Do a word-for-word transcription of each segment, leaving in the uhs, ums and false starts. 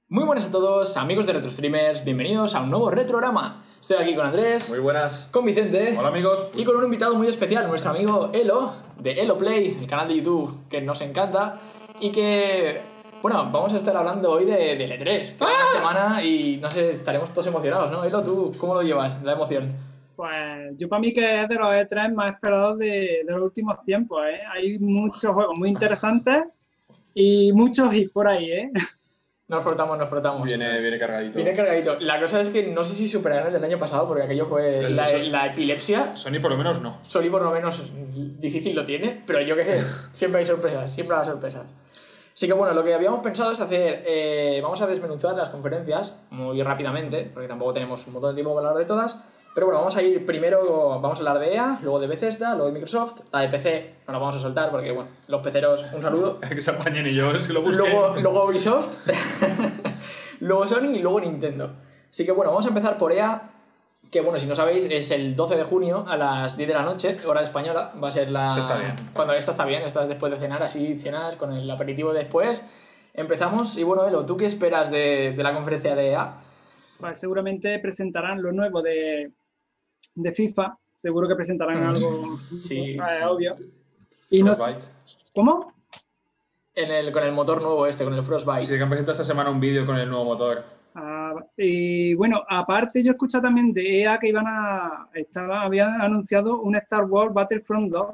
Muy buenas a todos, amigos de RetroStreamers, bienvenidos a un nuevo Retrograma. Estoy aquí con Andrés, muy buenas, con Vicente, hola amigos, y con un invitado muy especial, nuestro amigo Elo, de Elo Play, el canal de YouTube que nos encanta, y que, bueno, vamos a estar hablando hoy de, de E tres, que ¡ah! Es una semana y, no sé, estaremos todos emocionados, ¿no? Elo, ¿tú cómo lo llevas, la emoción? Pues yo para mí que es de los E tres más esperados de, de los últimos tiempos, ¿eh? Hay muchos juegos muy interesantes y muchos hits por ahí, ¿eh? Nos frotamos, nos frotamos. Viene, viene cargadito. Viene cargadito. La cosa es que no sé si superarán el del año pasado, porque aquello fue la, la epilepsia. Sony por lo menos no. Sony por lo menos difícil lo tiene, pero yo qué sé, siempre hay sorpresas, siempre hay sorpresas. Así que bueno, lo que habíamos pensado es hacer, eh, vamos a desmenuzar las conferencias muy rápidamente, porque tampoco tenemos un montón de tiempo para hablar de todas. Pero bueno, vamos a ir primero, vamos a hablar de E A, luego de Bethesda, luego de Microsoft, la de P C no la vamos a soltar porque, bueno, los peceros, un saludo. Que se apañen y yo, es que lo busquen. Luego, luego Ubisoft, luego Sony y luego Nintendo. Así que bueno, vamos a empezar por E A, que bueno, si no sabéis, es el doce de junio a las diez de la noche, hora española, va a ser la... Sí, está bien. Está Cuando bien. esta está bien, esta es después de cenar, así cenas con el aperitivo después. Empezamos, y bueno, Elo, ¿tú qué esperas de, de la conferencia de E A? Pues seguramente presentarán lo nuevo de... de FIFA, seguro que presentarán algo sí. eh, obvio. Y no sé... ¿Cómo? En el, con el motor nuevo este, con el Frostbite. Sí, que han presentado esta semana un vídeo con el nuevo motor. Ah, y bueno, aparte yo he escuchado también de E A que iban a... Estaba, habían anunciado un Star Wars Battlefront dos.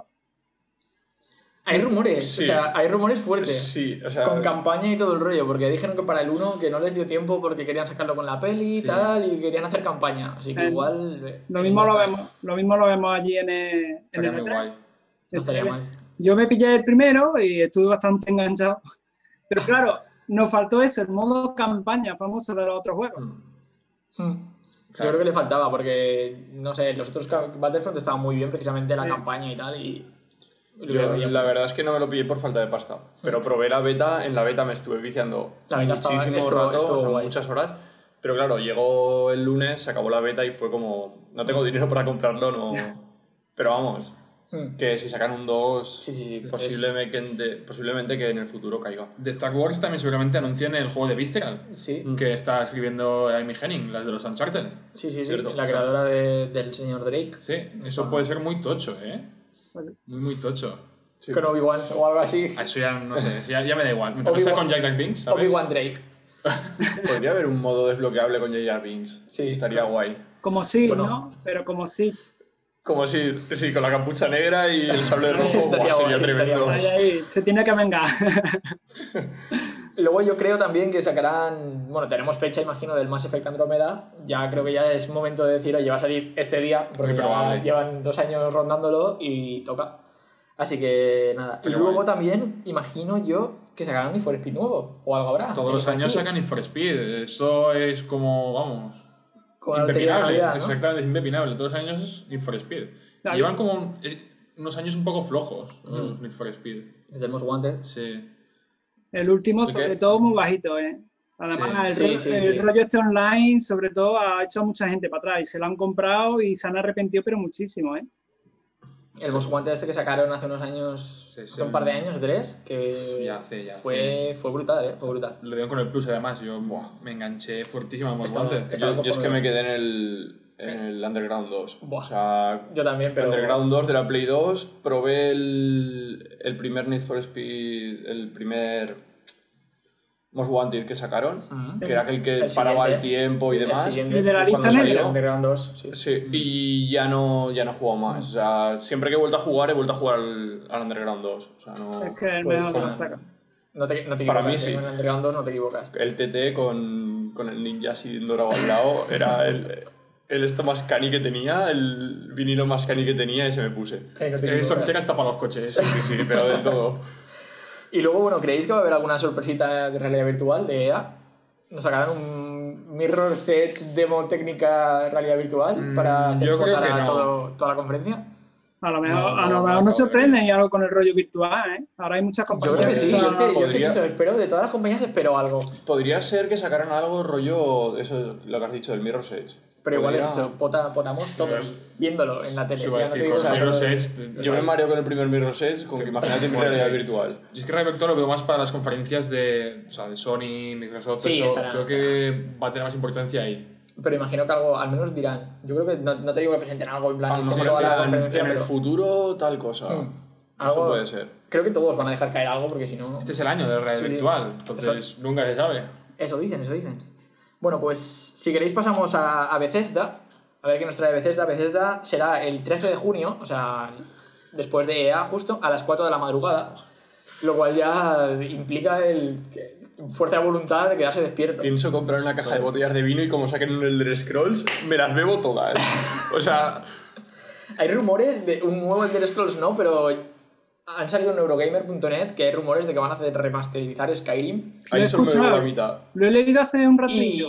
Hay rumores, sí. O sea, hay rumores fuertes. Sí, o sea... Con campaña y todo el rollo, porque dijeron que para el uno que no les dio tiempo porque querían sacarlo con la peli y sí. tal, y querían hacer campaña. Así que eh, igual... Eh, lo, mismo lo, vemos, lo mismo lo vemos allí en el... Estaría en el muy guay. No estaría mal. Yo me pillé el primero y estuve bastante enganchado. Pero claro, nos faltó eso, el modo campaña famoso de los otros juegos. Hmm. Hmm. Claro. Yo creo que le faltaba porque, no sé, los otros Battlefront estaban muy bien, precisamente la sí. campaña y tal, y... Yo, la verdad es que no me lo pillé por falta de pasta, pero probé la beta, en la beta me estuve viciando la beta muchísimo estaba, rato, esto, o sea, muchas horas, pero claro, llegó el lunes, se acabó la beta y fue como, no tengo dinero para comprarlo, no, pero vamos, hmm. que si sacan un dos, sí, sí, sí, posiblemente, es... posiblemente que en el futuro caiga. De Star Wars también seguramente anuncian el juego de Visceral, sí. que está escribiendo Amy Hennig, las de los Uncharted. Sí, sí, sí, ¿cierto? La creadora de, del señor Drake. Sí, eso ah. puede ser muy tocho, ¿eh? Muy, muy tocho. Sí. Con Obi-Wan o algo así. Eso ya no sé, ya, ya me da igual. Me interesa con Jar Jar Binks, ¿sabes? Obi-Wan Drake. Podría haber un modo desbloqueable con Jar Jar Binks. Sí. Estaría guay. Como sí, bueno. ¿no? Pero como sí. Como si, sí, con la capucha negra y el sable rojo. Estaría Buah, guay, sería tremendo. Ahí, ahí, se tiene que vengar. Luego yo creo también que sacarán, bueno, tenemos fecha, imagino, del Mass Effect Andromeda. Ya creo que ya es momento de decir, oye, va a salir este día, porque ya llevan dos años rondándolo y toca. Así que nada. Pero y luego bueno. también, imagino yo, que sacarán un Need for Speed nuevo, o algo habrá. Todos los años sacan Need for Speed, eso es como, vamos, como impepinable, Navidad, ¿no? Exactamente, es impepinable, todos los años es Need for Speed. Claro. Llevan como un, unos años un poco flojos, mm. los Need for Speed. Desde el Most Wanted. Sí. El último, sobre ¿Qué? todo, muy bajito, ¿eh? Además, sí. el, sí, sí, el sí. rollo este online, sobre todo, ha hecho a mucha gente para atrás y se lo han comprado y se han arrepentido, pero muchísimo, ¿eh? El Most Wanted este que sacaron hace unos años, sí, sí. hace un par de años, tres, que ya hace, ya fue, hace. fue brutal, ¿eh? Fue brutal. Lo dieron con el Plus, además, yo buah, me enganché fuertísimo al Most Wanted. Yo, yo es que me quedé en el... en el Underground dos. Buah, o sea, yo también, pero... Underground dos de la Play dos, probé el, el primer Need for Speed, el primer Most Wanted que sacaron, uh-huh. que era aquel que el paraba el tiempo y demás. El siguiente, de la lista negra. Underground dos, sí. Sí, uh-huh. y ya no, ya no he jugado más. Uh-huh. O sea, siempre que he vuelto a jugar, he vuelto a jugar al, al Underground dos. O sea, no... Es que pues, me lo saca. No te, no te equivocas. Para mí sí. En Underground dos no te equivocas. El T T con, con el ninja así dorado al lado era el... el esto más cani que tenía, el vinilo más cani que tenía, ese me puse. Eh, no Eso que hasta para los coches. Sí, sí, sí, pero del todo. Y luego, bueno, ¿creéis que va a haber alguna sorpresita de realidad virtual de E A? ¿Nos sacarán un Mirror Sets demo técnica realidad virtual mm, para hacer yo creo que no. todo, toda la conferencia? A lo mejor no, no, no, no, no, nos no, sorprenden y algo con el rollo virtual, ¿eh? Ahora hay muchas compañías. Yo creo que sí, que yo es que, yo es que podría... sí, espero, de todas las compañías espero algo. Podría ser que sacaran algo rollo, eso lo que has dicho, del Mirror's Edge. Pero igual Podría... es eso, pota, potamos todos viéndolo en la tele. Sí, ya no te digo, con Mirror's Edge, yo me mareo con el primer Mirror's Edge, con que imagínate en realidad virtual. Yo es que realmente lo veo más para las conferencias de, o sea, de Sony, Microsoft, sí, eso, estará, creo estará. que va a tener más importancia ahí. Pero imagino que algo, al menos dirán. Yo creo que no, no te digo que presenten algo en plan. A lo mejor toda la en, conferencia, en el pero futuro tal cosa. Hmm. Eso algo, puede ser. Creo que todos van a dejar caer algo porque si no. Este es el año de realidad Sí, sí. virtual, entonces Eso- nunca se sabe. Eso dicen, eso dicen. Bueno, pues si queréis pasamos a, a Bethesda. A ver qué nos trae Bethesda. Bethesda será el trece de junio, o sea, después de E A, justo a las cuatro de la madrugada. Lo cual ya implica el fuerza de voluntad de quedarse despierto. Pienso comprar una caja de botellas de vino y como saquen un Elder Scrolls, me las bebo todas. O sea... Hay rumores de un nuevo Elder Scrolls, no, pero han salido en Eurogamer punto net que hay rumores de que van a hacer remasterizar Skyrim. Lo he Ahí solo me bebo escuchado. la mitad. Lo he leído hace un ratillo.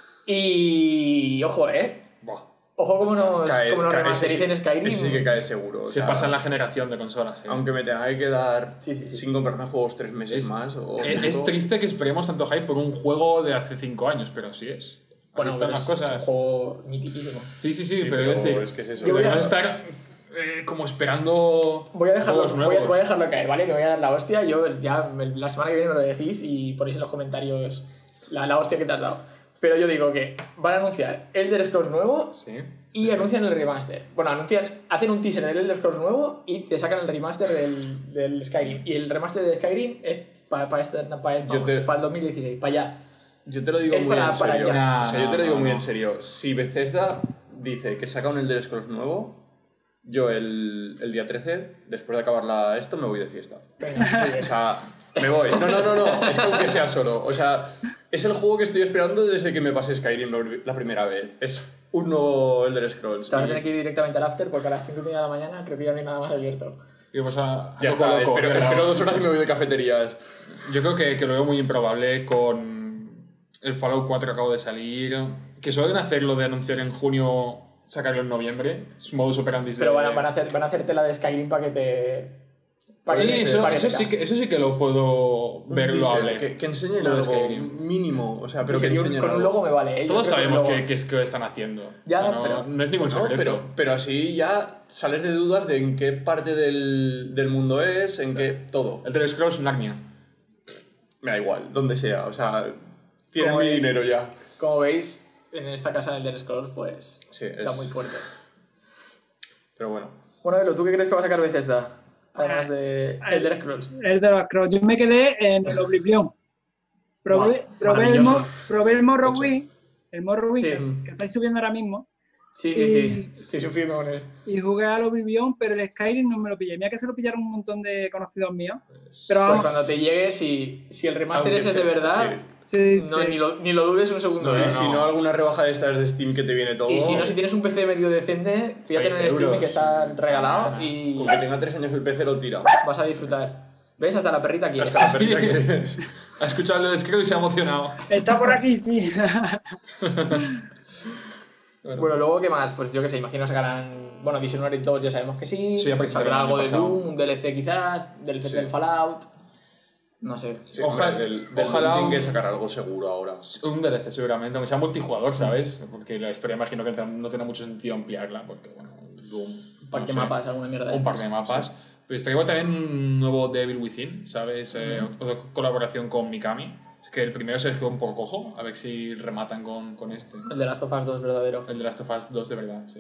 Y... y ojo, eh. Buah. Ojo como nos, Cae- como nos cae- remastericen ese sí- Skyrim. Ese sí que cae seguro. o Se sea, pasa en la generación de consolas. ¿eh? Aunque me tenga que quedar Sí, sí, sí. sin comprarme juegos tres meses Es- más. O Es, es triste que esperemos tanto hype por un juego de hace cinco años, pero así es. Bueno, Así pero están las es, es un cosas. juego mitiquísimo. Sí, sí, sí, Sí, pero, pero es decir, es que es eso. que Yo voy a- debemos estar eh, como esperando Voy a, dejarlo, juegos voy, nuevos. a, voy a dejarlo caer, ¿vale? Me voy a dar la hostia. Yo ya me- la semana que viene me lo decís y ponéis en los comentarios la, la hostia que te has dado. Pero yo digo que van a anunciar Elder Scrolls nuevo Sí. y anuncian el remaster. Bueno, anuncian, hacen un teaser del Elder Scrolls nuevo y te sacan el remaster del, del Skyrim. Y el remaster de Skyrim es para pa este, pa, Yo vamos, te- pa el dos mil dieciséis, para allá. Yo te lo digo Es muy para- en para serio. ya. O sea, yo te lo No, digo no, muy no. en serio. Si Bethesda dice que saca un Elder Scrolls nuevo, yo el, el día trece, después de acabar la, esto, me voy de fiesta. Venga, muy bien. O sea, me voy. No, no, no, no. Es como que sea solo. O sea, es el juego que estoy esperando desde que me pasé Skyrim la primera vez. Es un nuevo Elder Scrolls. Te vas a Y tener que ir directamente al after porque a las cinco y media de la mañana creo que ya no hay nada más abierto. Y vamos a, Ya a está, poco loco, espero, pero espero dos horas y me voy de cafeterías. Yo creo que, que lo veo muy improbable con el Fallout cuatro que acabo de salir. Que suelen hacerlo de anunciar en junio, sacarlo en noviembre. Es modus operandi. Pero van a, van a, hacer, van a hacerte la de Skyrim para que te... Para Sí, que te- eso, para que eso, te sí ca- que, eso sí que lo puedo ver Un teaser, loable. Que, que enseñen Lo de algo Skyrim. mínimo. O sea, pero Sí, que sí, un- enseñen con un algo. logo me vale. ¿eh? Yo Todos creo sabemos un que, logo- que es que lo están haciendo. Ya, O sea, no, pero- no es ningún No, secreto. pero, pero así ya sales de dudas de en qué parte del, del mundo es, en qué... Todo. El Elder Scrolls Narnia. Me da igual, donde sea. O sea, tienen Como mi veis- dinero ya. Como veis, en esta casa del Elder Scrolls, pues Sí, está es- muy fuerte. Pero bueno. Bueno, Elo, ¿tú qué crees que va a sacar Bethesda? Además de Elder Scrolls. Elder Scrolls. Yo me quedé en el Oblivion. Probé, Buah, probé, el, maravilloso. mo- probé el Morrowind, el Morrowind Sí. que, que estáis subiendo ahora mismo, Sí, sí, sí. Estoy sufriendo con él. y jugué al Oblivion, pero el Skyrim no me lo pillé. Mira que se lo pillaron un montón de conocidos míos. Pero Pues vamos, cuando te llegue, si, si el remaster Aunque ese es de sea- verdad, sí, sí. no, ni, lo, ni lo dudes un segundo. No, ¿eh? y si no, alguna rebaja de estas de Steam que te viene todo. Y si no, si tienes un P C medio decente, fíjate en el veinte Steam euros. que está regalado y Con que tenga tres años el P C lo tira. vas a disfrutar. ¿Ves? Hasta la perrita quiere. Hasta la perrita que Ha escuchado el Elder Scrolls y se ha emocionado. Está por aquí, sí. Bueno, luego, ¿qué más? Pues yo qué sé, imagino sacarán... Bueno, Dishonored dos ya sabemos que sí. Sí, ya presentaron Saldrá el algo año de pasado. Doom, un D L C quizás, D L C Sí. del Fallout... No sé. Sí, Ojalá- hombre, del, del ojalá tienen un- que sacar algo seguro ahora. Un D L C seguramente, aunque sea multijugador, ¿sabes? Porque la historia imagino que no tiene mucho sentido ampliarla, porque bueno, Doom... Un par no de sé. mapas, alguna mierda. Un par estas. de mapas. Pero estaría igual también un nuevo Devil Within, ¿sabes? Eh, otra colaboración con Mikami. Es que el primero se quedó un poco cojo, a ver si rematan con, con este. El de Last of Us dos verdadero. El de Last of Us dos de verdad, sí.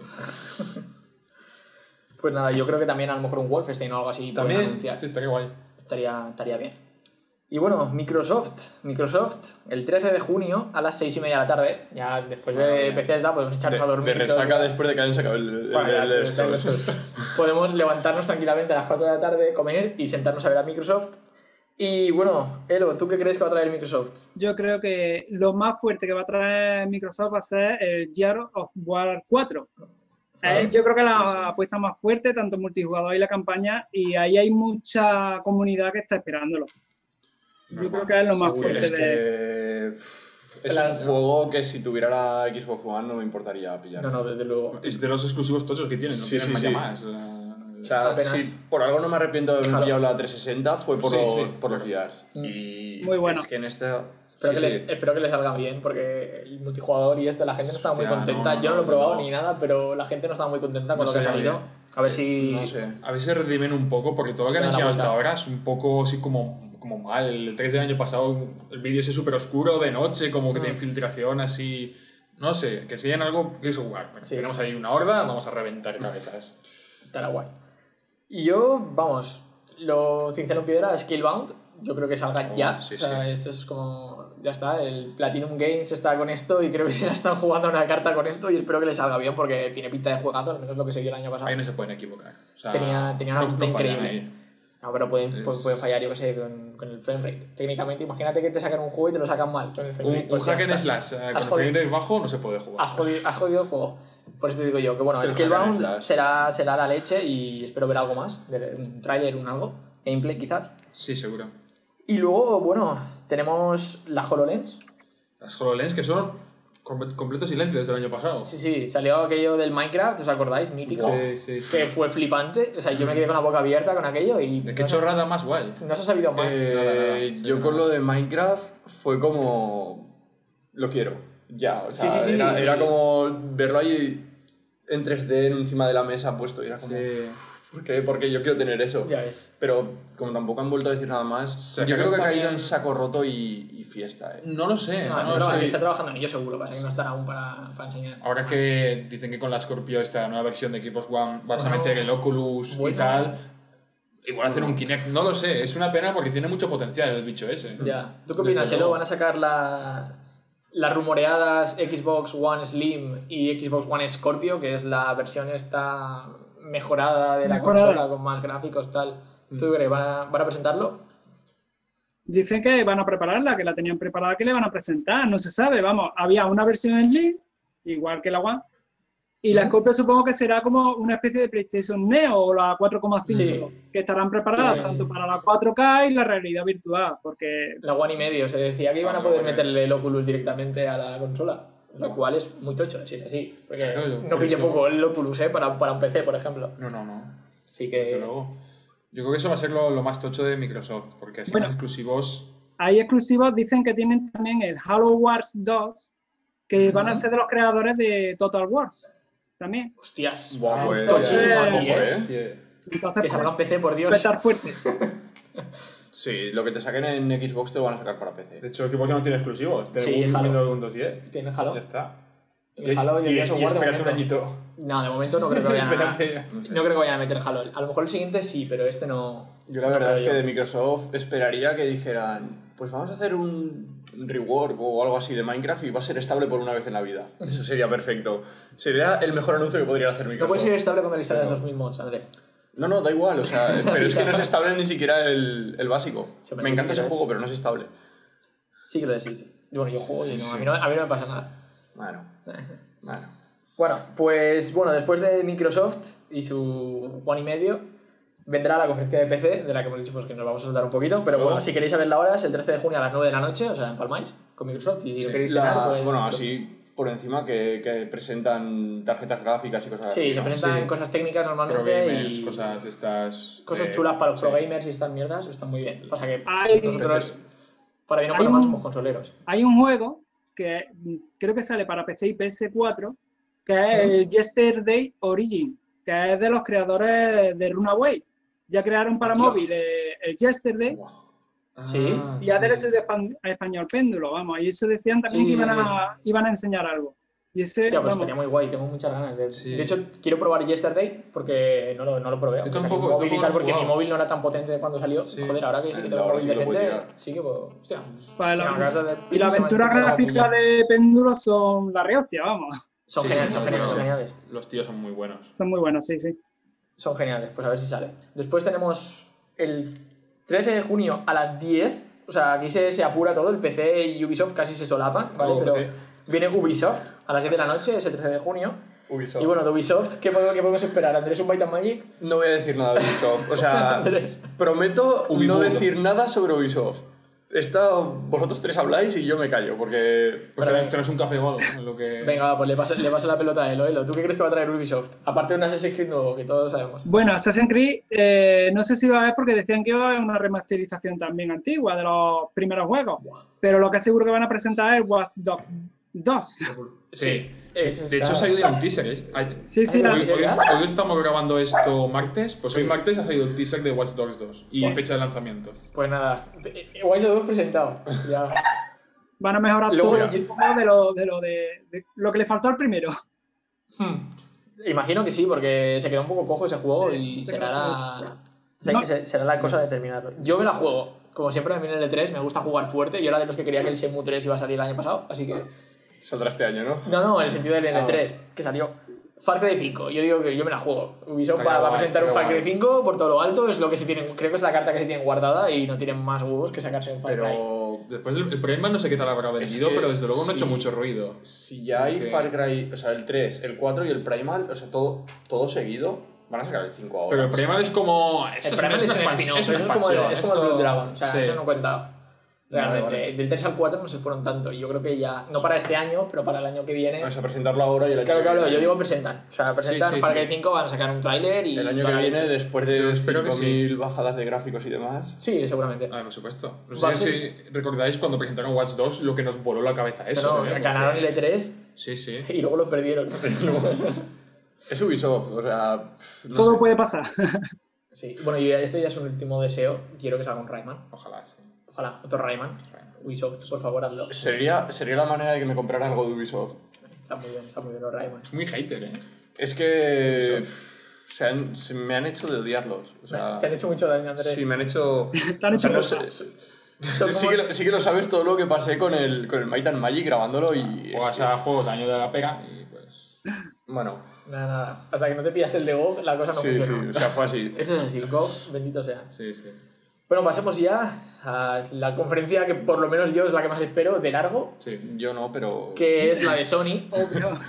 Pues nada, yo creo que también a lo mejor un Wolfenstein o algo así pueden También, anunciar. sí, estaría guay. Estaría, estaría bien. Y bueno, Microsoft. Microsoft, el trece de junio a las seis y media de la tarde. Ya después Bueno, de bien. Bethesda podemos De, echarnos a dormir. de y todo. resaca después de que hayan sacado el, el, Bueno, el- ya, el pues, Scrolls. eso. Podemos levantarnos tranquilamente a las cuatro de la tarde, comer y sentarnos a ver a Microsoft. Y bueno, Elo, ¿tú qué crees que va a traer Microsoft? Yo creo que lo más fuerte que va a traer Microsoft va a ser el Gears of War cuatro. Eh, yo creo que la apuesta más fuerte, tanto multijugador y la campaña, y ahí hay mucha comunidad que está esperándolo. Yo creo que es lo más Uy, fuerte es de... que es La- un juego que si tuviera la Xbox One no me importaría pillar. No, no, desde luego. Es de los exclusivos tochos que tienen, no Sí, tienen sí, más sí. llamadas. O sea, Apenas. si por algo no me arrepiento de haber Claro. pillado la trescientos sesenta fue por, Sí, los, sí, por los claro. V Rs. Mm. Y Muy bueno. es que en esta Espero, Sí, que sí. Les, espero que les salga bien, porque el multijugador y esto, la gente no estaba muy Hostia, contenta. no, Yo no lo he no, probado no. ni nada, pero la gente no estaba muy contenta con No lo que ha sé, salido. A ver si... No sé. A ver si se redimen un poco, porque todo lo que han Le dan la enseñado hasta vuelta. ahora es un poco así como, como mal. El tres del año pasado, el vídeo ese súper oscuro de noche, como que de Mm. infiltración así. No sé, que enseñen algo que es jugar. Bueno, Sí. tenemos ahí una horda, vamos a reventar cabezas. Estará guay. Y yo, vamos, lo cincelo en piedra, Skillbound, yo creo que salga Oh, ya. sí, o sea, sí. esto es como. Ya está, el Platinum Games está con esto y creo que se la están jugando una carta con esto y espero que le salga bien porque tiene pinta de juegazo, al menos lo que se vio el año pasado. Ahí no se pueden equivocar. O sea, Tenía, tenía una no- pinta no fallan increíble. ahí. No, pero pueden, Es- pueden, pueden fallar, yo que sé, con, con el frame rate. Técnicamente, imagínate que te sacan un juego y te lo sacan mal con el frame Un, rate. un pues ya hack and está. slash eh, Has con el jodido. frame rate bajo no se puede jugar. Has jodido, has jodido el juego. Por eso te digo yo que bueno, Es que el hack and Skillbound slash. será, será la leche y espero ver algo más, de- un tráiler, un algo, gameplay quizás. Sí, seguro. Y luego, bueno, tenemos la HoloLens. Las HoloLens que son com- completo silencio desde el año pasado. Sí, sí, salió aquello del Minecraft, ¿os acordáis? Mítico. Sí, sí, sí. Que fue flipante. O sea, yo me quedé con la boca abierta con aquello y Qué no, se- chorrada más guay. no se ha sabido más. Eh, nada, nada. Sí, yo nada. con lo de Minecraft fue como... Lo quiero, ya. O sea, Sí, sí, sí, era, sí. era como verlo ahí en tres D encima de la mesa puesto y era como... Sí. ¿Por qué? Porque yo quiero tener eso. Ya ves. Pero como tampoco han vuelto a decir nada más, Se yo creo que ha también- caído en saco roto y, y fiesta, ¿eh? No lo sé. No, no se lo traba- sé. está trabajando en ello seguro, pasa que no estará aún para, para enseñar. Ahora más. que dicen que con la Scorpio, esta nueva versión de Xbox One, vas a Bueno, meter el Oculus bueno. y tal, igual hacer un Kinect, no lo sé, es una pena porque tiene mucho potencial el bicho ese. Ya. ¿Tú qué Desde opinas, Elo? luego. ¿Van a sacar las, las rumoreadas Xbox One Slim y Xbox One Scorpio, que es la versión esta mejorada de la Mejorada. consola con más gráficos tal? ¿Tú crees? ¿Van a, van a presentarlo? Dicen que van a prepararla, que la tenían preparada, que le van a presentar, no se sabe, vamos, había una versión en Slim, igual que la One, y la Scorpio supongo que será como una especie de PlayStation Neo o la cuatro coma cinco, Sí. que estarán preparadas Sí. tanto para la cuatro K y la realidad virtual, porque La One y medio. Se decía que iban a Ah, poder vale. meterle el Oculus directamente a la consola. Lo cual es muy tocho, si es así. Porque Claro, yo- no por pille eso- poco el Oculus, ¿eh? Para, para un P C, por ejemplo. No, no, no. Así Desde que... luego. Yo creo que eso va a ser lo, lo más tocho de Microsoft, porque así Bueno. más exclusivos. hay exclusivos, dicen que tienen también el Halo Wars dos, que van a ser de los creadores de Total Wars, también. Hostias. Buah, pues, tochísimo eh, aquí, ojo, ¿eh? ¿eh? Entonces, Que salga un P C, por Dios. petar fuerte. Sí, lo que te saquen en Xbox te lo van a sacar para P C. De hecho, Xbox ya no tiene exclusivos. Sí, Tiene un Halo. Windows Windows diez. ¿Tiene Halo? Ya está. El Halo y el Gears of War de espérate un momento. añito. No, de momento no creo que vayan a... Espérate. No creo que vayan a meter Halo. A lo mejor el siguiente sí, pero este no... Yo la no verdad creo es que yo. de Microsoft esperaría que dijeran, pues vamos a hacer un rework o algo así de Minecraft y va a ser estable por una vez en la vida. Eso sería perfecto. Sería el mejor anuncio que podría hacer No Microsoft. puede ser estable cuando le instalas dos mil mods, Andrés. No, no, da igual, o sea, pero es que no es estable ni siquiera el, el básico. Sí, pero Me sí encanta que ese lo es. juego, pero no es estable. Sí que lo es, sí, sí. Y bueno, yo juego y no, a, mí no, a mí no me pasa nada. Bueno, bueno. Bueno, pues bueno, después de Microsoft y su One y medio, vendrá la conferencia de P C, de la que hemos dicho pues, que nos vamos a saltar un poquito, pero bueno, Oh. si queréis saber la hora, es el trece de junio a las nueve de la noche, o sea, en Palmáis, con Microsoft, y si lo queréis La- cenar, pues... bueno, así por encima que, que presentan tarjetas gráficas y cosas Sí, así. se ¿no? presentan Sí. cosas técnicas Pro normalmente gamers, y cosas de estas. cosas de- chulas para los pro sí. gamers y estas mierdas, están muy bien. Pasa que Hay- nosotros, para bien o Hay para mal, un- somos consoleros. Hay un juego que mm, creo que sale para P C y P S cuatro, que es el Yesterday Origin, que es de los creadores de Runaway. Ya crearon para Hostia. móvil eh, el Yesterday Buah. Sí. Ah, y ya sí. del estudio espan- español Péndulo, vamos. Y eso decían también Sí, que sí, iban, sí. a, iban a enseñar algo. Y ese, Hostia, pues vamos, estaría muy guay, tengo muchas ganas de... Sí. De hecho, quiero probar Yesterday porque no lo, no lo probé. aunque saqué tampoco- un móvil y tampoco tal, lo he porque mi jugado. móvil no era tan potente cuando salió. Sí. Joder, ahora que sí que tengo un Ahora móvil sí lo puedo decente, tirar. sí que puedo... Hostia. para la- Una casa de y pin las se me aventuras ha quedado gráficas pillado. de Péndulo son la rehostia, vamos. Son Sí, geniales, sí, son sí, geniales, sí. son geniales. Los tíos son muy buenos. Son muy buenos, sí, sí. Son geniales, pues a ver si sale. Después tenemos el trece de junio a las diez. O sea, aquí se, se apura todo. El P C y Ubisoft casi se solapan, ¿vale? Todo Pero P C. viene Ubisoft a las diez de la noche, es el trece de junio. Ubisoft. Y bueno, de Ubisoft, ¿qué podemos, qué podemos esperar? ¿Andrés un Byte and Magic? No voy a decir nada de Ubisoft. O sea, Andrés. prometo no Ubisoft. decir nada sobre Ubisoft. Esta, vosotros tres habláis y yo me callo, porque... Pues tenés, tenés un café o algo, en lo que... Venga, pues le paso, le paso la pelota a Elo. Elo, ¿tú qué crees que va a traer Ubisoft? Aparte de un Assassin's Creed nuevo, que todos sabemos. Bueno, Assassin's Creed, eh, no sé si va a haber porque decían que iba a haber una remasterización también antigua de los primeros juegos. Pero lo que seguro que van a presentar es Watch Dogs dos. Sí. De, de hecho, ha salido ya un teaser, ¿eh? Sí, sí. Hoy, hoy, hoy estamos grabando esto martes, pues hoy martes ha salido el teaser de Watch Dogs dos y bueno, fecha de lanzamiento. Pues nada, Watch Dogs dos presentado. Ya. Van a mejorar Luego, todo yo... de, lo, de, lo, de, de lo que le faltó al primero. Hmm. Imagino que sí, porque se quedó un poco cojo ese juego sí, y será la, no. será la cosa de terminarlo. Yo me la juego, como siempre a mí en el E tres me gusta jugar fuerte. Yo era de los que quería que el Shenmue tres iba a salir el año pasado, así que... Saldrá este año, ¿no? No, no, en el sentido del N tres, ah, que salió. Far Cry cinco, yo digo que yo me la juego. Ubisoft va, va a presentar un Far Cry cinco por todo lo alto, es lo que se tienen, creo que es la carta que se tienen guardada y no tienen más huevos que sacarse en Far Cry. Pero después el, el Prime no sé qué tal habrá vendido, es que, pero desde luego sí, no ha hecho mucho ruido. Si ya hay que... Far Cry, o sea, el tres, el cuatro y el Primal, o sea, todo, todo seguido, van a sacar el cinco ahora. Pero el Primal es como... El Primal es, es una expansión, es, es como el, es como el Blue Dragon, o sea, sí, eso no cuenta. Realmente, vale, vale. Del tres al cuatro no se fueron tanto. Y yo creo que ya, no para este año, pero para el año que viene. Vamos a presentarlo ahora y el año claro, que viene. Claro, yo digo presentan. O sea, presentan sí, sí, Far Cry sí. cinco, van a sacar un tráiler y. El año que viene, leche. Después de cinco mil sí. bajadas de gráficos y demás. Sí, seguramente. Ah, por supuesto. No sé si recordáis cuando presentaron Watch dos lo que nos voló la cabeza eso. No, no, ¿eh? Ganaron el E tres. Sí, sí. Y luego lo perdieron. Es Ubisoft, o sea. No Todo sé. puede pasar. Sí, bueno, y este ya es un último deseo. Quiero que salga un Rayman. Ojalá, sí. Ojalá, otro Rayman. Ubisoft, por favor, hazlo. Sería, sería la manera de que me comprara algo de Ubisoft. Está muy bien, está muy bien los Rayman. Es muy hater, ¿eh? Es que se, han, se me han hecho de odiarlos. O sea, te han hecho mucho daño, Andrés. Sí, me han hecho... Te han hecho no sé, sí, que, sí que lo sabes todo lo que pasé con el, con el Might and Magic grabándolo y... O sea, que... juegos daño de la pega y pues... Bueno... Nada, nada. Hasta que no te pillaste el de G O G, la cosa no sí, funcionó. Sí, o sea, fue así. Eso es así, G O G, bendito sea. Sí, sí. Bueno, pasemos ya a la conferencia que por lo menos yo es la que más espero, de largo. Sí, yo no, pero... Que es la de Sony. Obvio.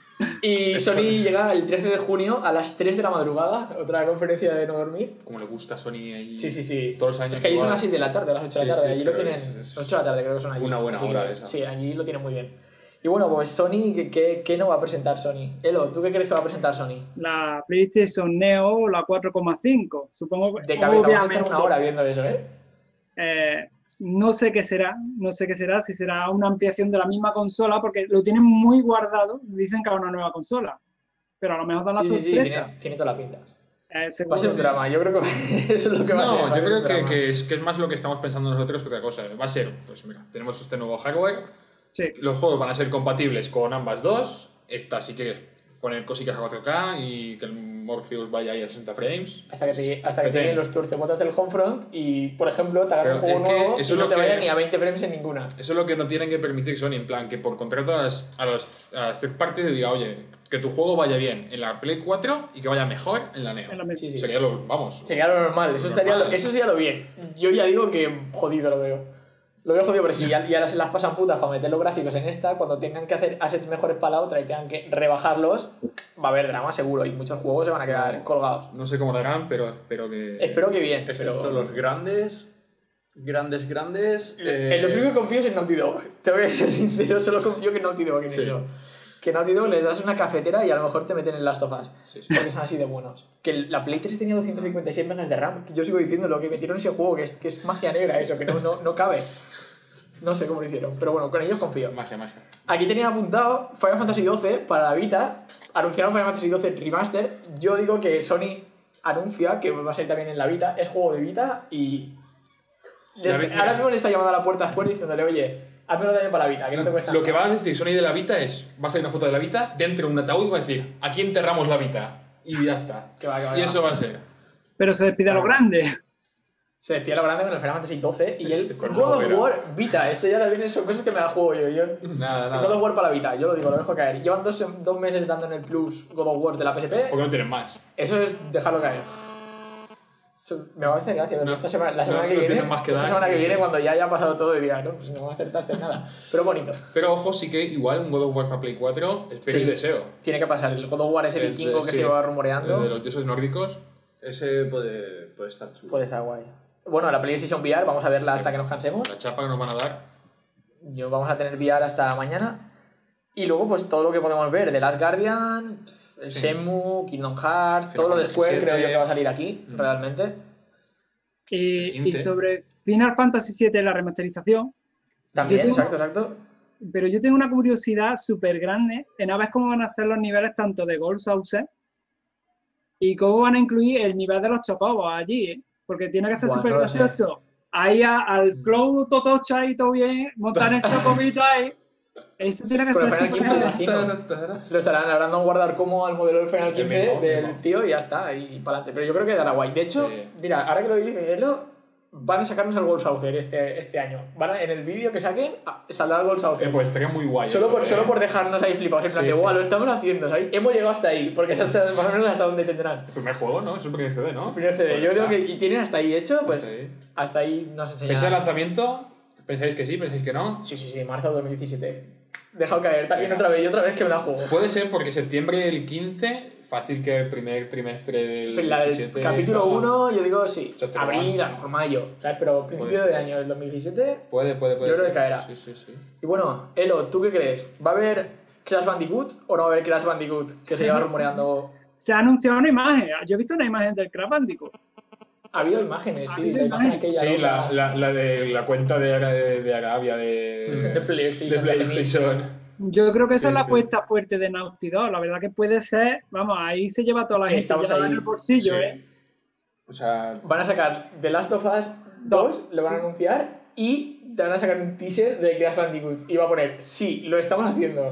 Y Sony llega el trece de junio a las tres de la madrugada, otra conferencia de no dormir. Como le gusta a Sony ahí. Sí, sí, sí. Todos los años. Es que allí son las seis de la tarde, a las ocho de la tarde. Sí, sí, allí sí, lo tienen... Es, es ocho de la tarde creo que son allí. Una buena así hora que, esa. Sí, allí lo tienen muy bien. Y bueno, pues Sony, ¿qué, qué, ¿qué no va a presentar Sony? Elo, ¿tú qué crees que va a presentar Sony? La PlayStation Neo, la cuatro coma cinco. Supongo que... De cabeza, vamos a estar una hora viendo eso, ¿eh? Eh, no sé qué será, no sé qué será, si será una ampliación de la misma consola, porque lo tienen muy guardado, dicen que es una nueva consola, pero a lo mejor dan la sí, sorpresa. Sí, sí, tiene, tiene toda la pinta. Eh, va a ser un drama, yo creo que eso es lo que va no, a ser. No, yo creo que, que, es, que es más lo que estamos pensando nosotros que otra cosa. Va a ser, pues mira, tenemos este nuevo hardware, sí. Los juegos van a ser compatibles con ambas dos, esta si quieres poner cositas a cuatro K y que el Morpheus vaya ahí a sesenta frames. Hasta que te, hasta que te lleguen los tuercebotas del Homefront y, por ejemplo, te agarras un juego nuevo y no te vaya ni a veinte frames en ninguna. Eso es lo que no tienen que permitir Sony, en plan, que por contrato a las, a las, a las third parties diga, oye, que tu juego vaya bien en la Play cuatro y que vaya mejor en la Neo. En la sí, sí. Sería lo, vamos. Sería lo normal, eso, estaría lo, eso sería lo bien. Yo ya digo que jodido lo veo. Lo veo jodido, pero si ya, ya se las pasan putas para meter los gráficos en esta, cuando tengan que hacer assets mejores para la otra y tengan que rebajarlos, va a haber drama seguro y muchos juegos se van a quedar colgados. No sé cómo lo harán, pero espero que... Espero que bien. Excepto pero... los grandes, grandes, grandes... Eh... En los únicos que confío es en Naughty Dog. Tengo que ser sincero, solo confío que en Naughty Dog en sí. eso. Que Naughty Dog les das una cafetera y a lo mejor te meten en Last of Us. Sí, sí. Porque son así de buenos. Que la Play tres tenía doscientos cincuenta y seis megas de RAM. Que yo sigo diciendo lo que metieron en ese juego, que es, que es magia negra eso, que no, no, no cabe. No sé cómo lo hicieron, pero bueno, con ellos confío. Magia, magia. Aquí tenía apuntado Final Fantasy doce para la Vita. Anunciaron Final Fantasy doce Remaster. Yo digo que Sony anuncia que va a salir también en la Vita. Es juego de Vita y... Les, ahora mismo le está llamando a la puerta a Square diciéndole, oye, hazmelo también para la Vita, que no te cuesta nada. Lo que va a decir Sony de la Vita es, va a salir una foto de la Vita dentro de un ataúd y va a decir, aquí enterramos la Vita. Y ya está. Que va, que va, y que eso va. va a ser. Pero se despide a lo grande. Se despide a lo grande con el Final Fantasy doce y el God of War Vita. Este ya también son cosas que me da juego yo. yo nada, nada. God of War para la Vita, yo lo digo, lo dejo caer. Llevan dos, dos meses dando en el Plus God of War de la P S P. Porque no tienen más. Eso es dejarlo caer. Me va a hacer gracia, pero no, esta semana, la semana no, que no viene, más que esta dar, semana que viene, cuando ya haya pasado todo, y diga, no, pues no acertaste nada. Pero bonito. Pero ojo, sí que igual un God of War para Play cuatro espero sí. y deseo. Tiene que pasar. El God of War es el, el vikingo de, que sí, se va rumoreando. El de los dioses nórdicos. Ese puede, puede estar chulo. Puede estar guay. Bueno, la PlayStation V R, vamos a verla hasta Sí. que nos cansemos. La chapa que nos van a dar. Yo vamos a tener V R hasta mañana. Y luego, pues todo lo que podemos ver: The Last Guardian, el Sí. Shenmue, Kingdom Hearts, Final todo lo de Fantasy Square siete. creo yo que va a salir aquí, Mm. realmente. Y, quince. y sobre Final Fantasy siete, la remasterización, También, Yo tengo- exacto, exacto. pero yo tengo una curiosidad súper grande en a ver cómo van a hacer los niveles tanto de Gold Saucer y cómo van a incluir el nivel de los chocobos allí, ¿eh? Porque tiene que ser Buah, súper no lo sé. gracioso. Ahí a- al clown totocho ahí todo bien, montar el chocobito ahí. Eso tiene que Pero ser Final súper quince, gracioso. imagino. Lo estarán, habrán dado un guardar como al modelo del Final El quince mismo, del mismo. tío y ya está, y para adelante. Pero yo creo que dará guay. De hecho, Sí. mira, ahora que lo dice Elo, van a sacarnos el Gold Saucer este, este año. Van a- en el vídeo que saquen, ah, saldrá el Gold Saucer. Eh, pues estaría muy guay. Solo eso, por, eh. solo por dejarnos ahí flipados, en plan Sí, de, sí. guau, lo estamos haciendo, ¿sabes? Hemos llegado hasta ahí, porque es hasta, más o menos hasta donde tendrán. El primer juego, ¿no? Es el primer C D, ¿no? El primer C D. Pues Yo creo está. que y tienen hasta ahí hecho, pues Sí. hasta ahí nos enseñan. Fecha de lanzamiento, ¿pensáis que sí? ¿Pensáis que no? Sí, sí, sí, marzo de dos mil diecisiete. Dejado caer también Venga. otra vez y otra vez que me la juego. Puede ser porque septiembre del quince, fácil que el primer trimestre del La del diecisiete capítulo salga. uno, yo digo sí. Chapter Abril, one. a lo mejor mayo, ¿sabes? Pero principio Puede de ser. año del dos mil diecisiete. Puede, puede, puede. Yo creo ser. que caerá. Sí, sí, sí. Y bueno, Elo, ¿tú qué crees? ¿Va a haber Crash Bandicoot o no va a haber Crash Bandicoot? Que se lleva rumoreando. Se ha anunciado una imagen. Yo he visto una imagen del Crash Bandicoot. Ha habido imágenes, Ha sí, habido la imagen imágenes. aquella. Sí, loca. la, la, la de la cuenta de, Ara- de, de Arabia, de, De PlayStation, de PlayStation. Yo creo que esa Sí, es la sí. apuesta fuerte de Naughty Dog. La verdad que puede ser, vamos, ahí se lleva toda la gente Estamos llevada ahí. en el bolsillo, Sí. ¿eh? O sea, Van a sacar The Last of Us dos, lo van a Sí. anunciar y te van a sacar un teaser de Crash Bandicoot. Y va a poner, sí, lo estamos haciendo.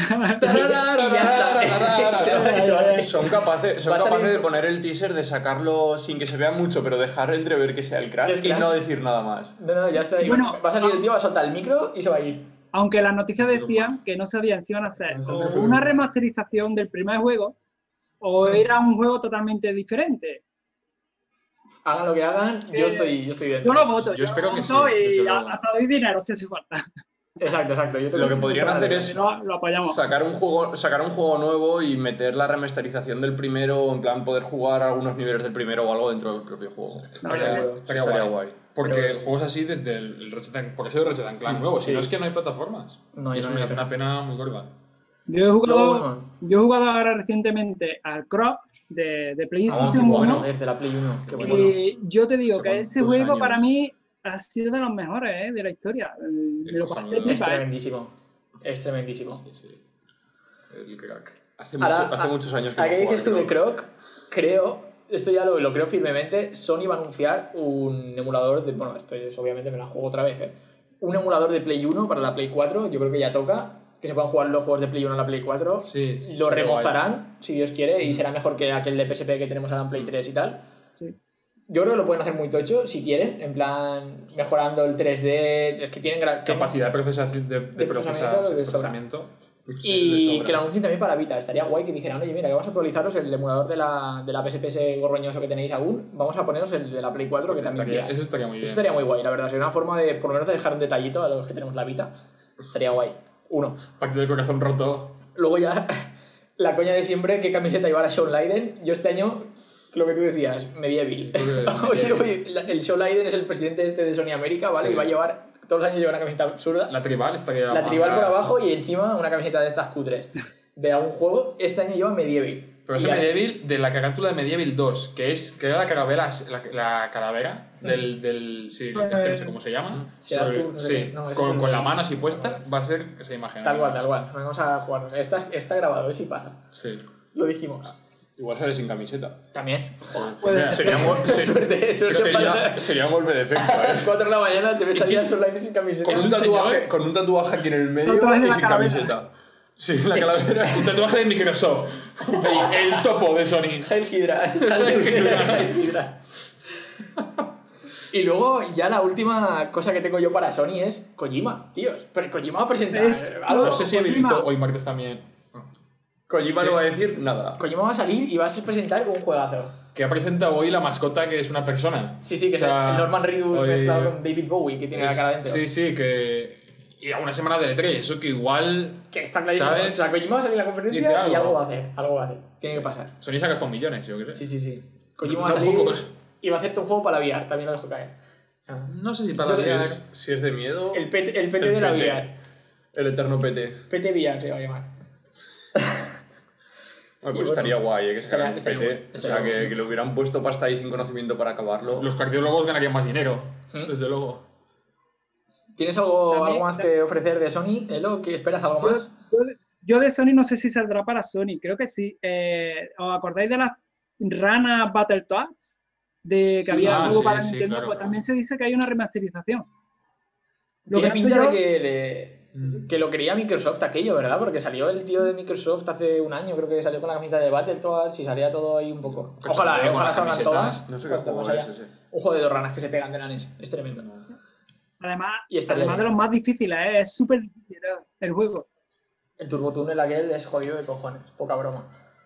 Y ya está. Eso, eso. Son capaces, son Va a salir- capaces de poner el teaser, de sacarlo sin que se vea mucho, pero dejar entrever que sea el Crash Que es y Crash. no decir nada más. No, no, ya está. Y Bueno, va a salir el tío, va a soltar el micro y se va a ir. Aunque las noticias decían que no sabían si iban a ser Eso o prefiero una no. remasterización del primer juego o era un juego totalmente diferente. Hagan lo que hagan, yo estoy, yo estoy Yo dentro. lo voto. Yo espero lo que voto sí, y desde a- luego. hasta doy dinero si hace falta. Exacto, exacto. Yo tengo Lo que podrían muchas hacer ganas. es- Lo, lo apoyamos. Sacar un juego, sacar un juego nuevo y meter la remasterización del primero, en plan poder jugar algunos niveles del primero o algo dentro del propio juego. estaría, seguro. estaría Estaría guay. guay. Porque Seguro. el juego es así desde el, el Ratchet and- por eso el Ratchet and Clank nuevo. Sí. Si no es que no hay plataformas. No, y yo es no una, hay una pena muy gorda. Yo he jugado, Luego, bueno. yo he jugado ahora recientemente al Crop de, de Ah, PlayStation qué uno. bueno, de la Play uno. Qué bueno. Y yo te digo Hace que ese cuántos juego años. para mí ha sido de los mejores ¿eh? de la historia. Me lo pasé cojonudo. Es pipa, ¿eh? tremendísimo. Es tremendísimo. Sí, sí. El crack. Hace, Ahora, mucho- hace a- muchos años que ¿A no qué juego dices tú al de Croc? Creo, esto ya lo, lo creo firmemente, Sony va a anunciar un emulador de... Bueno, esto es, obviamente me la juego otra vez, ¿eh? Un emulador de Play uno para la Play cuatro, yo creo que ya toca, que se puedan jugar los juegos de Play uno en la Play cuatro. Sí, Lo estaría remozarán, si Dios quiere, y será mejor que aquel de P S P que tenemos ahora en Play tres y tal. Sí. Yo creo que lo pueden hacer muy tocho, si quieren, en plan, mejorando el tres D, es que tienen... gra- Capacidad de procesación de, de, De procesar- procesamiento de sobra. procesamiento. Y que lo anuncien también para Vita. Estaría guay que dijeran, oye, mira, que vamos a actualizaros el emulador de la, de la P S P ese gorroñoso que tenéis aún. Vamos a poneros el de la Play cuatro que también Estaría- tira. eso estaría muy bien. Eso estaría muy guay, la verdad. Sería una forma de, por lo menos, de dejar un detallito a los que tenemos la Vita. Estaría guay. Uno. Pacto del corazón roto. Luego ya, la coña de siempre, ¿qué camiseta llevar a Shawn Leiden? Yo este año, lo que tú decías, medieval. Oye, oye, la- el Shawn Leiden es el presidente este de Sony América, ¿vale? Sí. Y va a llevar, todos los años lleva una camiseta absurda. La tribal estaría La tribal por más- abajo y encima una camiseta de estas cutres de algún juego. Este año lleva Medieval. Pero ese Y ahora- Medieval de la carátula de Medieval dos, que es que era la calavera, la, la calavera del, del sí, este no sé cómo se llama. Sí, azul, no sé sí, qué. No, ese con, es el con de- la mano así puesta, va a ser esa imagen. Tal cual, tal cual. Vamos a jugarnos. Está, está grabado, si pasa. Sí. Lo dijimos. Igual sale sin camiseta. También. Puede Mira, ser. Sería, mo- se- Suerte, suerte sería, para... sería un golpe de efecto, A las ¿eh? cuatro de la mañana te ves ahí a Sunlight sin camiseta. Con Es un, un tatuaje, señor- con un tatuaje aquí en el medio Tatuaje de y la sin calavera. camiseta. Sí, la calavera. Un tatuaje de Microsoft. El, el topo de Sony. Hail Hydra. Sale el Hail Hydra. Y luego, ya la última cosa que tengo yo para Sony es Kojima, tíos. Pero Kojima va a presentar Es- algo. No sé si habéis Kojima. visto hoy martes también. Kojima Sí. no va a decir nada. Kojima va a salir y va a presentar un juegazo. Que ha presentado hoy la mascota que es una persona. Sí, sí, que O sea, es el Norman Reedus hoy- mezclado con David Bowie, que tiene la Es- cara dentro. Sí, sí, que. Y a una semana de E tres, eso que igual. Que está clarísimo. ¿Sabes? O sea, Kojima va a salir en la conferencia Dice algo. y algo va a hacer. Algo va a hacer. Tiene que pasar. Sony se ha gastado millones, yo qué sé. Sí, sí, sí. Kojima No va a salir pocos. y va a hacerte un juego para la V R, también lo dejo caer. No sé si para Si la V R. es, si es de miedo... El P T, el P T el de la P T. V R. El eterno P T. P T V R se va a llamar. Ah, pues bueno, estaría guay, ¿eh? Que estaría- sacaran un estaría P T. guay, O estaría sea, que, guay. que le hubieran puesto pasta ahí sin conocimiento para acabarlo. Los cardiólogos ganarían más dinero, ¿Mm? desde luego. ¿Tienes algo, También- algo más que ofrecer de Sony, Elo? ¿Qué esperas algo Yo, más? yo, yo de Sony no sé si saldrá para Sony, creo que sí. Eh, ¿Os acordáis de las ranas Battletoads? De que Sí, había ah, algo sí, para sí, Nintendo, claro, pues claro. también se dice que hay una remasterización. Lo Tiene que no sé pinta de yo- que, le- Mm. que lo quería Microsoft aquello, ¿verdad? Porque salió el tío de Microsoft hace un año, creo que salió con la camiseta de Battletoads y salía todo ahí un poco. Cachondeo Ojalá, eh, con ojalá las salgan camisetas. todas. No sé qué Cuanto juego más es haya. ese. Un juego de dos ranas que se pegan de la N E S. Es tremendo. Además, Y estaría además de bien. los más difíciles, ¿eh? Es súper el juego. El Turbo Tunnel aquel es jodido de cojones. Poca broma.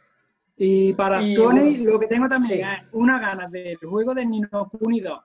Y para Y Sony, bueno, lo que tengo también sí. es una ganas del juego de Ni no Kuni dos.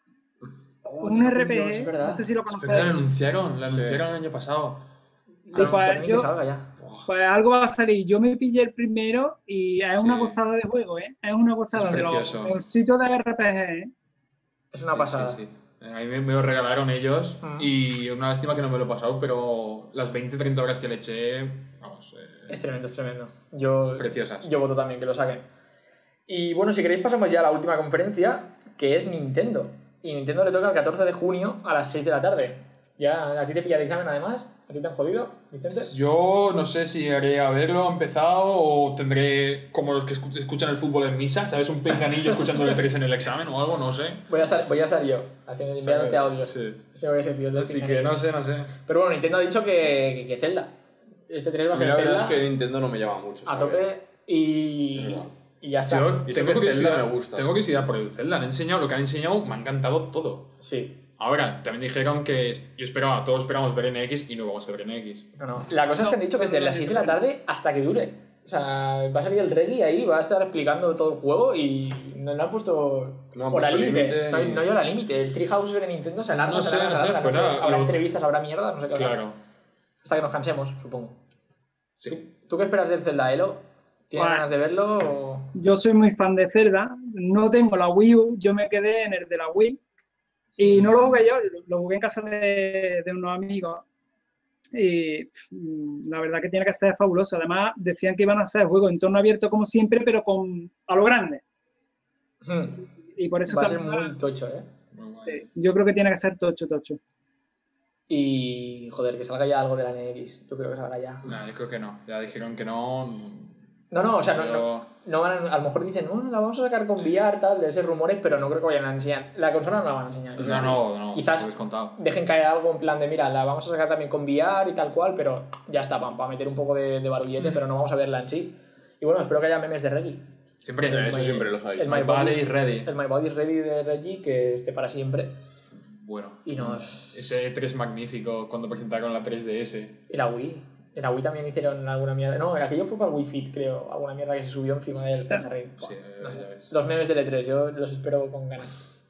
Un R P G, Es verdad. no sé si lo Es verdad, lo conocéis. anunciaron, lo Sí. anunciaron el año pasado. Sí, No, pues, ni que yo- salga ya. Pues algo va a salir. Yo me pillé el primero y es una Sí. gozada de juego, ¿eh? Es una gozada Es de los, precioso. los sitios de R P G, ¿eh? Es una Sí, pasada. sí, sí. A mí me, me lo regalaron ellos Mm. y una lástima que no me lo he pasado, pero las veinte treinta horas que le eché, vamos, eh, Es tremendo, es tremendo. Yo, preciosas. yo voto también que lo saquen. Y bueno, si queréis pasamos ya a la última conferencia, que es Nintendo. Y Nintendo le toca el catorce de junio a las seis de la tarde. Ya, ¿a ti te pilla de examen además? ¿A ti te han jodido, Vicente? Yo no sé si haré haberlo empezado o tendré como los que escu- escuchan el fútbol en misa, ¿sabes? Un pinganillo escuchando el tres en el examen o algo, no sé. Voy a estar, voy a estar yo, haciendo enviándote audios. Sí. Ese voy a ser tío del Así pinganillo. que no sé, no sé. Pero bueno, Nintendo ha dicho que, que, que Zelda. Este tres va a A mí ser la verdad Zelda es que Nintendo no me llama mucho. a ¿sabes? tope y, Es verdad. y ya está. Yo Y eso tengo que Zelda curiosidad, me gusta. tengo curiosidad por el Zelda. Han enseñado lo que han enseñado, me ha encantado todo. Sí. Ahora, también dijeron que yo esperaba, todos esperamos ver N X y no vamos a ver N X. No, no. La cosa es que han dicho que es de las seis de la tarde hasta que dure. O sea, va a salir el Reggie ahí, va a estar explicando todo el juego y no le han puesto No han hora puesto límite. límite No, hay- ni- no hay hora límite. El Treehouse de Nintendo se alarga, No se sé, alarga, no se sé, alarga, pues no sé. nada, Habrá lo- entrevistas, habrá mierda, no sé qué habrá. Claro. Hasta que nos cansemos, supongo. Sí. ¿Tú, tú qué esperas del Zelda, Elo? ¿Tienes Bueno. ganas de verlo o...? Yo soy muy fan de Zelda. No tengo la Wii U, yo me quedé en el de la Wii. Y no lo jugué yo, lo jugué en casa de, de unos amigos. Y pff, la verdad que tiene que ser fabuloso. Además, decían que iban a ser juegos en entorno abierto como siempre, pero con a lo grande. Hmm. Y por eso Va a ser también- muy tocho, ¿eh? Muy guay. sí, yo creo que tiene que ser tocho, tocho. Y, joder, que salga ya algo de la N X. Yo creo que salga ya. Nah, yo creo que no. Ya dijeron que no. No, no, o sea, no, Pero- no, no van a, a lo mejor dicen, no, no, la vamos a sacar con V R, tal, de esos rumores, pero no creo que vayan a enseñar. La consola no la van a enseñar. No, no, no. Quizás- lo habéis contado. Dejen caer algo en plan de, mira, la vamos a sacar también con V R y tal cual, pero ya está, para meter un poco de, de barullete, pero no vamos a verla en sí. Y bueno, espero que haya memes de Reggie. Siempre. Eh, Eso My- siempre los hay. el My My Body- body is ready. El My Body is Ready de Reggie, que esté para siempre. Bueno. Y nos... Ese E tres magnífico cuando presentaron la tres D S. Y la Wii. En la Wii también hicieron alguna mierda. No, aquello fue para el Wii Fit, creo. Alguna mierda que se subió encima del cacharrín. Sí, No sé. ya ves. Los memes del E tres, yo los espero con ganas.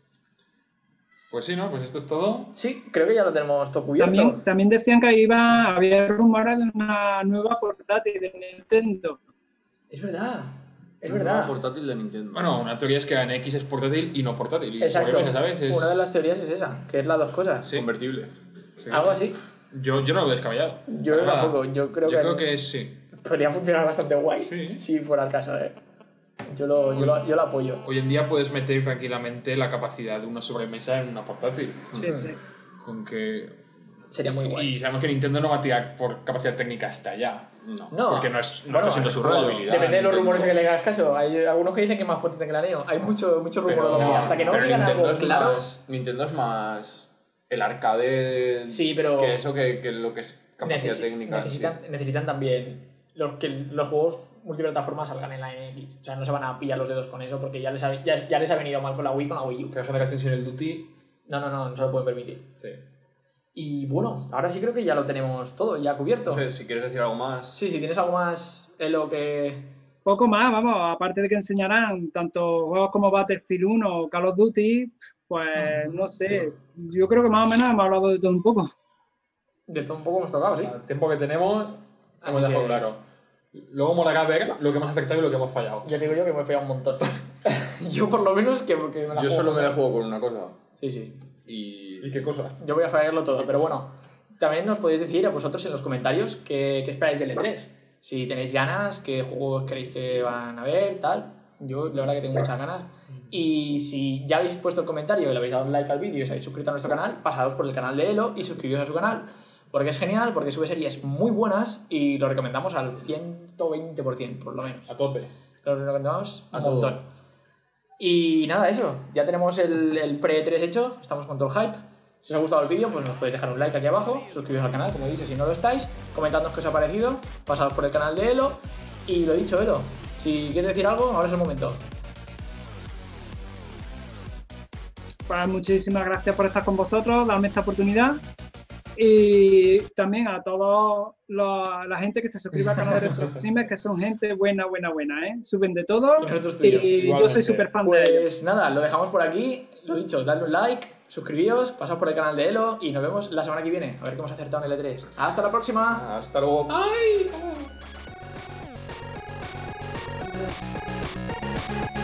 Pues sí, ¿no? Pues esto es todo. Sí, creo que ya lo tenemos todo cubierto. También, también decían que iba, había rumores de una nueva portátil de Nintendo. Es verdad, es Un verdad. nuevo portátil de Nintendo. Bueno, una teoría es que la N X es portátil y no portátil. Y Exacto. sobremesa, ¿sabes? Es... Una de las teorías es esa, que es las dos cosas. Sí. Convertible. Sí. Algo así. Yo, yo no lo veo descabellado. Yo Para nada. tampoco, yo creo Yo que- creo que sí. Podría funcionar bastante guay. Sí. Si fuera el caso, eh. Yo lo, yo lo, yo lo apoyo. Hoy en día puedes meter tranquilamente la capacidad de una sobremesa en una portátil. Sí, sí. Con que... Sería muy guay. Y sabemos que Nintendo no va a tirar por capacidad técnica hasta allá. No. No. Porque no, es, no Bueno, está siendo su es rollo. probabilidad. Depende de los Nintendo. rumores a que le hagas caso. Hay algunos que dicen que es más potente que la Neo. Hay mucho, mucho Pero, rumorología. Hasta que no pero digan Nintendo algo es claro. más, Nintendo es más el arcade Sí, pero que eso que, que lo que es capacidad necesi- técnica. necesitan, necesitan también los, que los juegos multiplataformas salgan en la N X. O sea, no se van a pillar los dedos con eso porque ya les ha, ya, ya les ha venido mal con la Wii con la Wii U. Cada generación sin el Duty... No, no, no, no se lo pueden permitir. Sí. Y bueno, ahora sí creo que ya lo tenemos todo, ya cubierto. No sé, si quieres decir algo más. Sí, si tienes algo más en lo que... Poco más, vamos, aparte de que enseñarán tanto juegos como Battlefield uno o Call of Duty, pues no sé, yo creo que más o menos hemos hablado de todo un poco. De todo un poco hemos tocado, sí. El tiempo que tenemos, Así hemos dejado que- claro. Luego molará ver lo que hemos acertado y lo que hemos fallado. Ya digo yo que me he fallado un montón. Yo por lo menos que, que me la Yo juego solo me la con- juego con una cosa. Sí, sí. Y... ¿Y qué cosa? Yo voy a fallarlo todo, pero bueno. También nos podéis decir a vosotros en los comentarios qué, qué esperáis del E tres. Si tenéis ganas, qué juegos queréis que van a ver, tal. Yo la verdad que tengo muchas ganas. Y si ya habéis puesto el comentario y le habéis dado un like al vídeo y os habéis suscrito a nuestro canal, pasados por el canal de Elo y suscribiros a su canal. Porque es genial, porque sube series muy buenas y lo recomendamos al ciento veinte por ciento, por lo menos. A tope. Lo recomendamos A un todo. montón. Y nada, eso. Ya tenemos el, el pre-E tres hecho, estamos con todo el hype. Si os ha gustado el vídeo, pues nos podéis dejar un like aquí abajo, suscribiros al canal, como he dicho, si no lo estáis, comentadnos qué os ha parecido, pasados por el canal de Elo. Y lo dicho, Elo, si quieres decir algo, ahora es el momento. Pues muchísimas gracias por estar con vosotros, darme esta oportunidad. Y también a toda la gente que se suscribe al canal de Retro Streamers, que son gente buena, buena, buena, ¿eh? Suben de todo. Y nosotros tú y yo, Y yo igualmente. soy súper fan de ellos. Pues nada, lo dejamos por aquí. Lo dicho, dadle un like, suscribíos, pasad por el canal de Elo y nos vemos la semana que viene. A ver qué hemos acertado en el E tres. ¡Hasta la próxima! Hasta luego. ¡Ay!